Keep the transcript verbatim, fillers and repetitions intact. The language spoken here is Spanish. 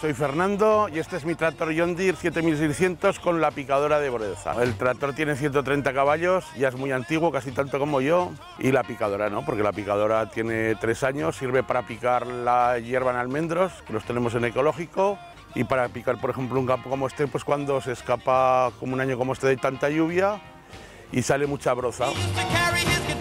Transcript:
soy Fernando y este es mi tractor John Deere siete mil seiscientos con la picadora de Boreza. El tractor tiene ciento treinta caballos, ya es muy antiguo, casi tanto como yo, y la picadora no, porque la picadora tiene tres años, sirve para picar la hierba en almendros, que los tenemos en ecológico, y para picar, por ejemplo, un campo como este, pues cuando se escapa como un año como este de tanta lluvia y sale mucha broza.